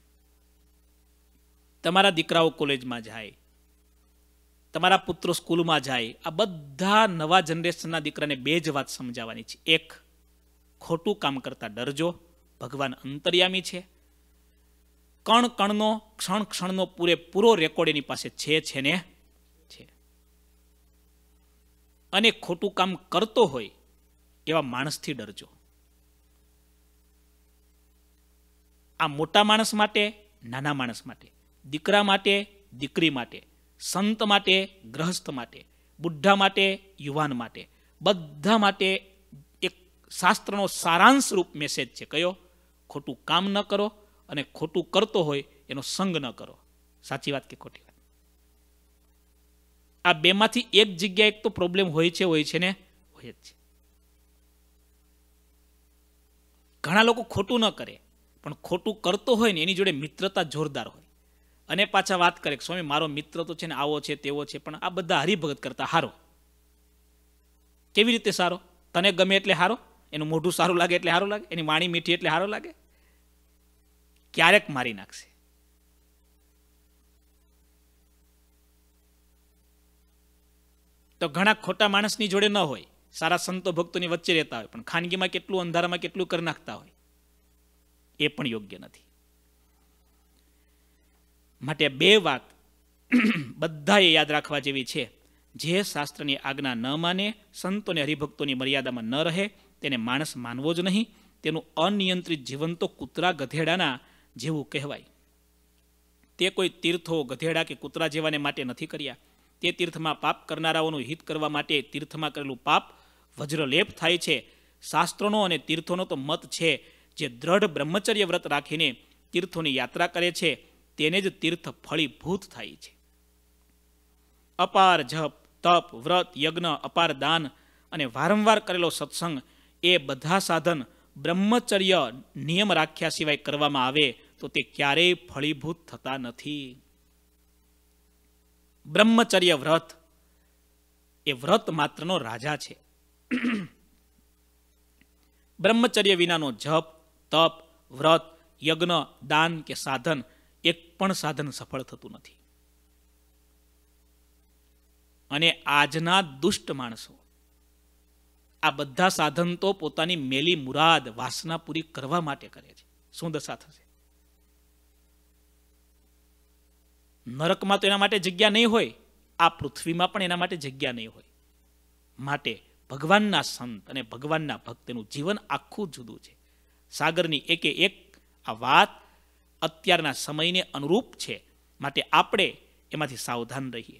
તમારા દીકરાઓ કોલેજમાં જાય, તમારા પુત્રો સ્કૂલમાં જાય, આ બધા નવા જનરેશનના દીકરાને બે જ વાત સમજાવવાની છે. એક, ખોટું કામ કરતા ડરજો, ભગવાન અંતર્યામી છે. કણ કણનો ક્ષણ ક્ષણનો પૂરેપૂરો રેકોર્ડ એની પાસે છે છે ને છે. અને ખોટું કામ કરતો હોય એવા માણસથી ડરજો. આ મોટા માણસ માટે, નાના માણસ માટે, દીકરા માટે, દીકરી માટે, સંત માટે, ગ્રહસ્થ માટે, બુઢા માટે, યુવાન માટે, બધા માટે એક શાસ્ત્રનો સારાંશ રૂપ મેસેજ છે. કયો? ખોટું કામ ન કરો અને ખોટું કરતો હોય એનો સંગ ન કરો. સાચી વાત કે ખોટી વાત? આ બેમાંથી એક જગ્યાએ એક તો પ્રોબ્લેમ હોય છે હોય છે ને હોય જ છે. ઘણા લોકો ખોટું ન કરે પણ ખોટું કરતો હોય ને એની જોડે મિત્રતા જોરદાર હોય અને પાછા વાત કરે કે સ્વામી મારો મિત્ર તો છે ને આવો છે તેવો છે, પણ આ બધા હરિભગત કરતા હારો. કેવી રીતે સારો? તને ગમે એટલે હારો? એનું મોઢું સારું લાગે એટલે હારું લાગે? એની વાણી મીઠી એટલે હારો લાગે? ક્યારેક મારી નાખશે. તો ઘણા ખોટા માણસની જોડે ન હોય, સારા સંતો ભક્તોની વચ્ચે રહેતા હોય, પણ ખાનગીમાં કેટલું અંધારામાં કેટલું કરી નાખતા હોય, એ પણ યોગ્ય નથી. માટે બે વાત બધાએ યાદ રાખવા જેવી છે. જે શાસ્ત્રની આજ્ઞા ન માને, સંતોને હરિભક્તોની મર્યાદામાં ન રહે, તેને માણસ માનવો જ નહીં. તેનું અનિયંત્રિત જીવન તો કૂતરા ગધેડાના જેવું કહેવાય. તે કોઈ તીર્થો ગધેડા કે કૂતરા જેવાને માટે નથી કર્યા. તે તીર્થમાં પાપ કરનારાઓનું હિત કરવા માટે તીર્થમાં કરેલું પાપ વજ્રલેપ થાય છે. શાસ્ત્રોનો અને તીર્થોનો તો મત છે, જે દ્રઢ બ્રહ્મચર્ય વ્રત રાખીને તીર્થોની યાત્રા કરે છે તેને જ તીર્થ ફળીભૂત થાય છે. અપાર જપ, તપ, વ્રત, યજ્ઞ, અપાર દાન અને વારંવાર કરેલો સત્સંગ એ બધા સાધન બ્રહ્મચર્ય નિયમ રાખ્યા સિવાય કરવામાં આવે તો તે ક્યારેય ફળીભૂત થતા નથી. બ્રહ્મચર્ય વ્રત એ વ્રત માત્રનો રાજા છે. બ્રહ્મચર્ય વિનાનો જપ, તપ, વ્રત, યજ્ઞ, દાન કે સાધન એક પણ સાધન સફળ થતું નથી. અને આજના દુષ્ટ માણસો આ બધા સાધન તો પોતાની મેલી મુરાદ, વાસના પૂરી કરવા માટે કરે છે. શું દશા થશે? નરકમાં તો એના માટે જગ્યા નહીં હોય, આ પૃથ્વીમાં પણ એના માટે જગ્યા નહીં હોય. માટે ભગવાનના સંત અને ભગવાનના ભક્તનું જીવન આખું જુદું છે. સાગરની એકે એક આ વાત અત્યારના સમયને અનુરૂપ છે. માટે આપણે એમાંથી સાવધાન રહીએ.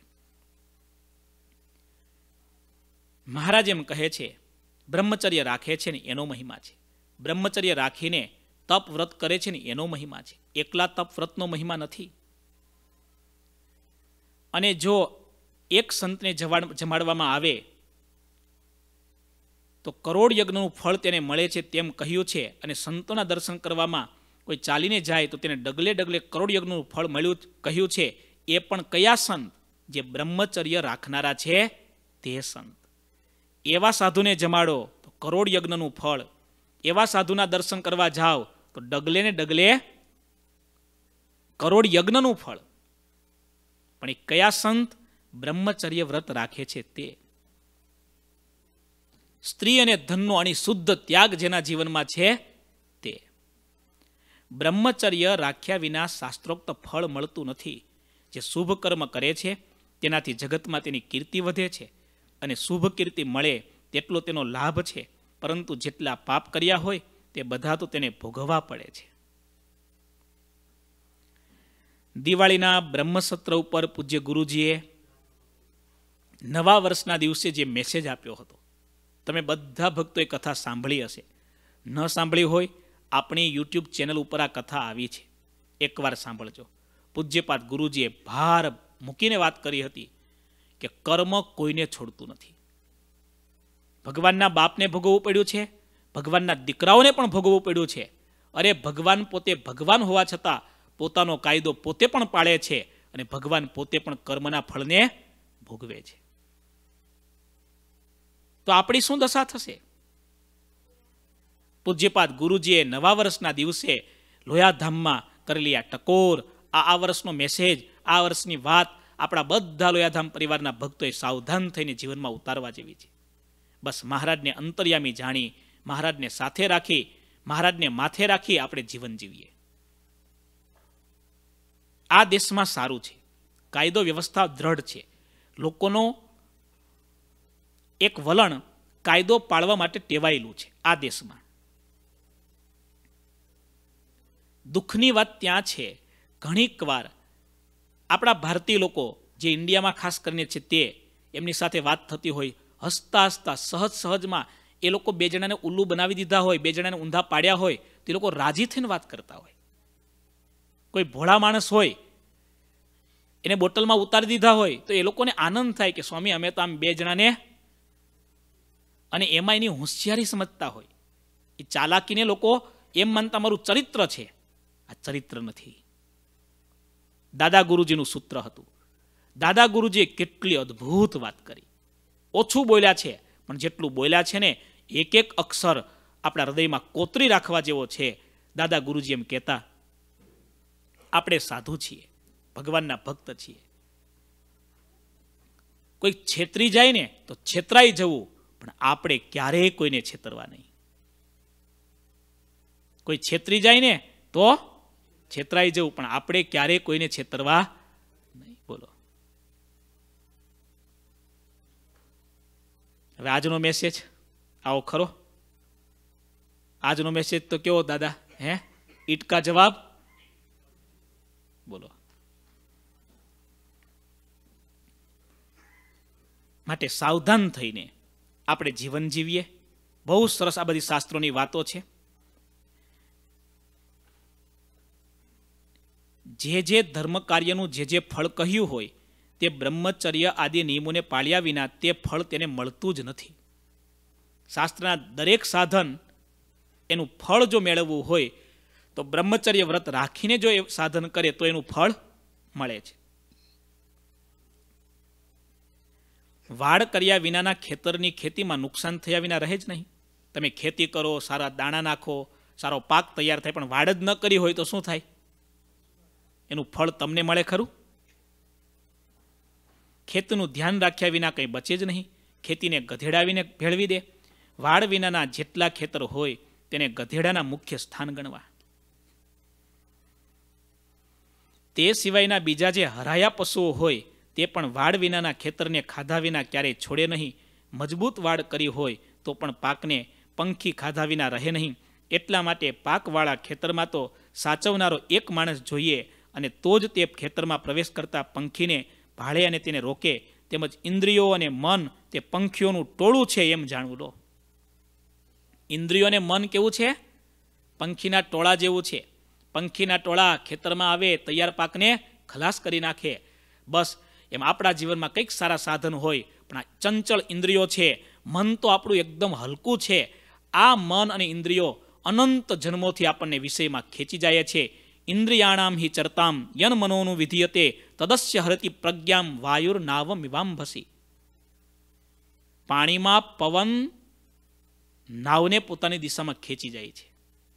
મહારાજ એમ કહે છે, બ્રહ્મચર્ય રાખે છે ને એનો મહિમા છે. બ્રહ્મચર્ય રાખીને તપ વ્રત કરે છે ને એનો મહિમા છે. એકલા તપ વ્રતનો મહિમા નથી. અને જો એક સંતને જમાડવામાં આવે તો કરોડ યજ્ઞનું ફળ તેને મળે છે તેમ કહ્યું છે. અને સંતોના દર્શન કરવામાં કોઈ ચાલીને જાય તો તેને ડગલે ડગલે કરોડ યજ્ઞનું ફળ મળ્યું કહ્યું છે. એ પણ કયા સંત? જે બ્રહ્મચર્ય રાખનારા છે તે સંત. એવા સાધુને જમાડો તો કરોડ યજ્ઞનું ફળ. એવા સાધુના દર્શન કરવા જાઓ તો ડગલે ને ડગલે કરોડ યજ્ઞનું ફળ. પણ એ કયા સંત? બ્રહ્મચર્ય વ્રત રાખે છે તે. સ્ત્રી અને ધનનો અને શુદ્ધ ત્યાગ જેના જીવનમાં છે તે. બ્રહ્મચર્ય રાખ્યા વિના શાસ્ત્રોક્ત ફળ મળતું નથી. જે શુભ કર્મ કરે છે તેનાથી જગતમાં તેની કીર્તિ વધે છે અને શુભ કીર્તિ મળે તેટલો તેનો લાભ છે, પરંતુ જેટલા પાપ કર્યા હોય તે બધા તો તેને ભોગવવા પડે છે. દિવાળીના બ્રહ્મસત્ર ઉપર પૂજ્ય ગુરુજીએ નવા વર્ષના દિવસે જે મેસેજ આપ્યો હતો, તમે બધા ભક્તોએ કથા સાંભળી હશે. ન સાંભળી હોય, આપણી યુટ્યુબ ચેનલ ઉપર આ કથા આવી છે, એકવાર સાંભળજો. પૂજ્યપાદ ગુરુજીએ ભાર મૂકીને વાત કરી હતી કે કર્મ કોઈને છોડતું નથી. ભગવાનના બાપને ભોગવવું પડ્યું છે, ભગવાનના દીકરાઓને પણ ભોગવવું પડ્યું છે. અરે ભગવાન પોતે ભગવાન હોવા છતાં પોતાનો કાયદો પોતે પણ પાળે છે અને ભગવાન પોતે પણ કર્મના ફળને ભોગવે છે. તો આપણી શું દશા થશે? પૂજ્યપાદ ગુરુજીએ નવા વર્ષના દિવસે લોયાધામમાં કરેલી આ ટકોર, આ આ વર્ષનો મેસેજ, આ વર્ષની વાત આપણા બધા લોયાધામ પરિવારના ભક્તોએ સાવધાન થઈને જીવનમાં ઉતારવા જેવી છે. બસ મહારાજને અંતર્યામી જાણી, મહારાજને સાથે રાખી, મહારાજને માથે રાખી આપણે જીવન જીવીએ. આ દેશમાં સારું છે, કાયદો વ્યવસ્થા દ્રઢ છે. લોકોનો એક વલણ કાયદો પાળવા માટે ટેવાયેલું છે આ દેશમાં. દુઃખની વાત ત્યાં છે, ઘણીક વાર આપણા ભારતીય લોકો જે ઇન્ડિયામાં ખાસ કરીને છે તે, એમની સાથે વાત થતી હોય, હસતા હસતા સહજ સહજમાં એ લોકો બે જણાને ઉલ્લુ બનાવી દીધા હોય, બે જણાને ઊંધા પાડ્યા હોય, તે લોકો રાજી થઈને વાત કરતા હોય. કોઈ ભોળા માણસ હોય, એને બોટલમાં ઉતારી દીધા હોય તો એ લોકોને આનંદ થાય કે સ્વામી અમે તો આમ બે જણાને, અને એમાં એની હોશિયારી સમજતા હોય. એ ચાલાકીને લોકો એમ માનતા મારું ચરિત્ર છે. આ ચરિત્ર નથી. દાદા ગુરુજીનું સૂત્ર હતું. દાદા ગુરુજીએ કેટલી અદ્ભુત વાત કરી. ઓછું બોલ્યા છે, પણ જેટલું બોલ્યા છે ને, એક એક અક્ષર આપણા હૃદયમાં કોતરી રાખવા જેવો છે. દાદા ગુરુજી એમ કહેતા, આપણે સાધુ છીએ, ભગવાનના ભક્ત છીએ. કોઈ છેતરી જાય ને તો છેતરાઈ જવું, પણ આપણે ક્યારેય કોઈને છેતરવા નહીં. કોઈ છેતરી જાય ને તો છેતરાઈ જવું, પણ આપણે ક્યારેય કોઈને છેતરવા નહીં. બોલો. હવે આજનો મેસેજ આવો ખરો. આજનો મેસેજ તો કેવો દાદા? હે, ઈટકા જવાબ. બોલો. માટે સાવધાન થઈને આપણે જીવન જીવીએ. બહુ સરસ આ બધી શાસ્ત્રોની વાતો છે. જે જે ધર્મ કાર્યનું જે જે ફળ કહ્યું હોય તે બ્રહ્મચર્ય આદિ નિયમોને પાળ્યા વિના તે ફળ તેને મળતું જ નથી. શાસ્ત્રના દરેક સાધન એનું ફળ જો મેળવવું હોય તો બ્રહ્મચર્ય વ્રત રાખીને જો એ સાધન કરે તો એનું ફળ મળે છે. વાડ કર્યા વિનાના ખેતરની ખેતીમાં નુકસાન થયા વિના રહે જ નહીં. તમે ખેતી કરો, સારા દાણા નાખો, સારો પાક તૈયાર થાય, પણ વાડ જ ન કરી હોય તો શું થાય? એનું ફળ તમને મળે ખરું? ખેતીનું ધ્યાન રાખ્યા વિના કંઈ બચે જ નહીં. ખેતીને ગધેડાવીને ભેળવી દે. વાડ વિનાના જેટલા ખેતર હોય તેને ગધેડાના મુખ્ય સ્થાન ગણવા. તે સિવાયના બીજા જે હરાયા પશુઓ હોય તે પણ વાડ વિનાના ખેતરને ખાધા વિના ક્યારેય છોડે નહીં. મજબૂત વાડ કરી હોય તો પણ પાકને પંખી ખાધા વિના રહે નહીં. એટલા માટે પાકવાળા ખેતરમાં તો સાચવનારો એક માણસ જોઈએ, અને તો જ તે ખેતરમાં પ્રવેશ કરતા પંખીને ભાળે અને તેને રોકે. તેમજ ઇન્દ્રિયો અને મન તે પંખીઓનું ટોળું છે એમ જાણવું લો. ઇન્દ્રિયો અને મન કેવું છે? પંખીના ટોળા જેવું છે. પંખીના ટોળા ખેતરમાં આવે, તૈયાર પાકને ખલાસ કરી નાખે. બસ એમ આપણા જીવનમાં કંઈક સારા સાધન હોય, પણ આ ચંચળ ઇન્દ્રિયો છે. મન તો આપણું એકદમ હલકું છે. આ મન અને ઇન્દ્રિયો અનંત જન્મોથી આપણને વિષયમાં ખેંચી જાય છે. ઇન્દ્રિયાણામ હિ ચરતામ યન મનોનું વિધીયતે તદસ્ય હરતિ પ્રજ્ઞામ વાયુર નાવમ વિવાંભસી. પાણીમાં પવન નાવને પોતાની દિશામાં ખેંચી જાય છે.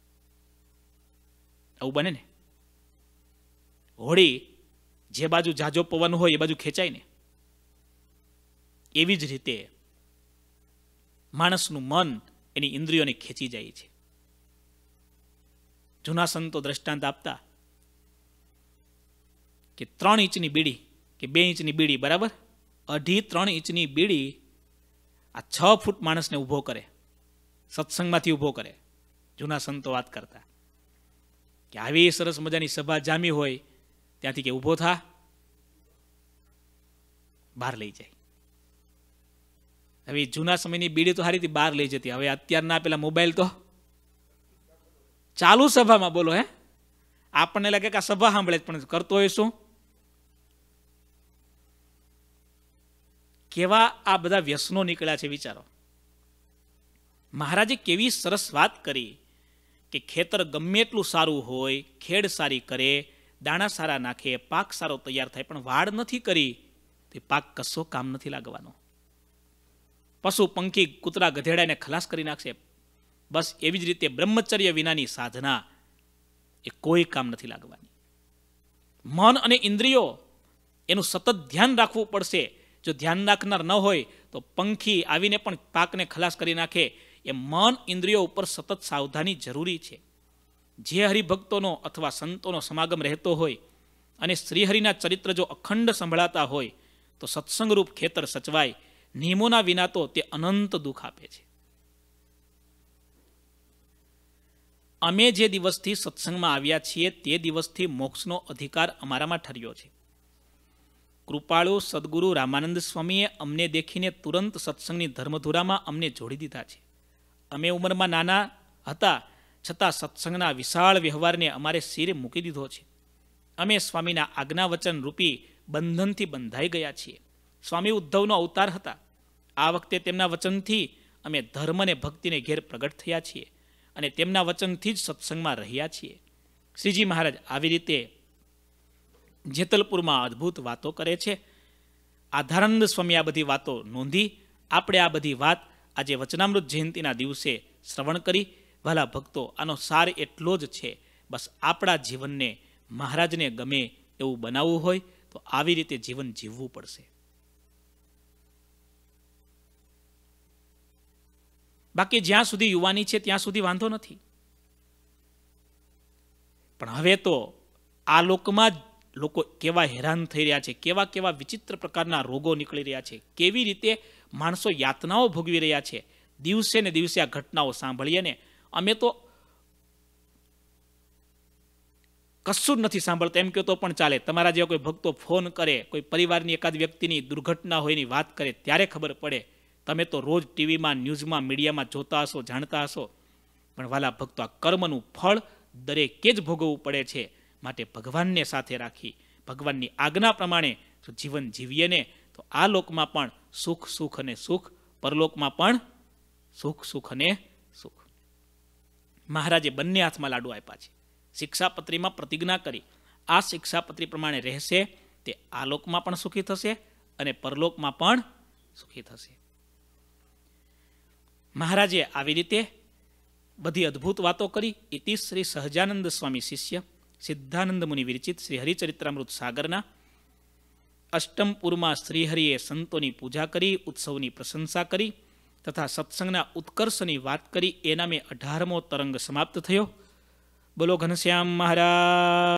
આવું બને ને? હોળી જે બાજુ જાજો પવન હોય એ બાજુ ખેંચાય ને. એવી જ રીતે માણસનું મન એની ઇન્દ્રિયોને ખેંચી જાય છે. જૂના સંતો દ્રષ્ટાંત આપતા કે ત્રણ ઇંચની બીડી કે બે ઇંચની બીડી, બરાબર, અઢી ત્રણ ઇંચની બીડી આ છ ફૂટ માણસને ઊભો કરે, સત્સંગમાંથી ઊભો કરે. જૂના સંતો વાત કરતા કે આવી સરસ મજાની સભા જામી હોય ત્યાંથી કે ઊભો થા, બહાર લઈ જાય. હવે જૂના સમયની બીડી તો સારી બહાર લઈ જતી. હવે અત્યારના પેલા મોબાઈલ તો ચાલુ સભામાં, બોલો હે, આપણને લાગે કે આ સભા સાંભળે પણ કરતો હોય શું? કેવા આ બધા વ્યસનો નીકળ્યા છે વિચારો. મહારાજે કેવી સરસ વાત કરી કે ખેતર ગમે એટલું સારું હોય, ખેડ સારી કરે, દાણા સારા નાખે, પાક સારો તૈયાર થાય, પણ વાડ નથી કરી તે પાક કશો કામ નથી લાગવાનો. પશુ પંખી કૂતરા ગધેડાને ખલાસ કરી નાખશે. બસ એવી જ રીતે બ્રહ્મચર્ય વિનાની સાધના એ કોઈ કામ નથી લાગવાની. મન અને ઇન્દ્રિયો એનું સતત ધ્યાન રાખવું પડશે. જો ધ્યાન રાખનાર ન હોય તો પંખી આવીને પણ પાકને ખલાસ કરી નાખે. એ મન ઇન્દ્રિયો ઉપર સતત સાવધાની જરૂરી છે. જે હરિભક્તોનો અથવા સંતોનો સમાગમ રહેતો હોય અને શ્રીહરિના ચરિત્ર જો અખંડ સંભળાતા હોય તો સત્સંગરૂપ ખેતર સચવાય. નિયમોના વિના તો તે અનંત દુઃખ આપે છે. અમે જે દિવસથી સત્સંગમાં આવ્યા છીએ તે દિવસથી મોક્ષનો અધિકાર અમારામાં ઠર્યો છે. કૃપાળુ સદગુરુ રામાનંદ સ્વામીએ અમને દેખીને તુરંત સત્સંગની ધર્મધુરામાં અમને જોડી દીધા છે. અમે ઉંમરમાં નાના હતા છતાં સત્સંગના વિશાળ વ્યવહારને અમારે શિરે મૂકી દીધો છે. અમે સ્વામીના આજ્ઞા વચન રૂપી બંધનથી બંધાઈ ગયા છીએ. સ્વામી ઉદ્ધવનો અવતાર હતા. આ વખતે તેમના વચનથી અમે ધર્મ અને ભક્તિને ઘેર પ્રગટ થયા છીએ અને તેમના વચનથી જ સત્સંગમાં રહ્યા છીએ. શ્રીજી મહારાજ આવી રીતે જેતલપુરમાં અદ્ભુત વાતો કરે છે. આધારાનંદ સ્વામી આ બધી વાતો નોંધી. આપણે આ બધી વાત આજે વચનામૃત જયંતિના દિવસે શ્રવણ કરી. વાલા ભક્તો, આનો સાર એટલો જ છે, બસ આપણા જીવનને મહારાજને ગમે એવું બનાવવું હોય તો આવી રીતે જીવન જીવવું પડશે. બાકી જ્યાં સુધી યુવાની છે ત્યાં સુધી વાંધો નથી, પણ હવે તો આ લોકમાં જ લોકો કેવા હેરાન થઈ રહ્યા છે, કેવા કેવા વિચિત્ર પ્રકારના રોગો નીકળી રહ્યા છે, કેવી રીતે માણસો યાતનાઓ ભોગવી રહ્યા છે. દિવસે ને દિવસે આ ઘટનાઓ સાંભળીએ ને અમે તો કશું જ નથી સાંભળતા એમ કહેતો પણ ચાલે. તમારા જેવા કોઈ ભક્તો ફોન કરે, કોઈ પરિવારની એકાદ વ્યક્તિની દુર્ઘટના હોય એની વાત કરે ત્યારે ખબર પડે. તમે તો રોજ ટીવીમાં, ન્યૂઝમાં, મીડિયામાં જોતા હશો, જાણતા હશો, પણ વાલા ભક્તો, આ કર્મનું ફળ દરેકે જ ભોગવવું પડે છે. માટે ભગવાનને સાથે રાખી ભગવાનની આજ્ઞા પ્રમાણે જો જીવન જીવીએ ને તો આ લોકમાં પણ સુખ સુખ અને સુખ, પરલોકમાં પણ સુખ સુખ અને સુખ. મહારાજે બંને હાથમાં લાડુ આપ્યા છે. શિક્ષાપત્રીમાં પ્રતિજ્ઞા કરી આ શિક્ષાપત્રી પ્રમાણે રહેશે તે આ લોકમાં પણ સુખી થશે અને પરલોકમાં પણ સુખી થશે. મહારાજે આવી રીતે બધી અદ્ભુત વાતો કરી. ઇતિ શ્રી સહજાનંદ સ્વામી શિષ્ય સિદ્ધાનંદ મુનિ વિરચિત શ્રી હરિચરિત્રામૃત સાગરના અષ્ટમપુરમાં શ્રીહરિએ સંતોની પૂજા કરી, ઉત્સવની પ્રશંસા કરી તથા સત્સંગના ઉત્કર્ષની વાત કરી. એના મેં અઢારમો તરંગ સમાપ્ત થયો. બોલો ઘનશ્યામ મહારાજ.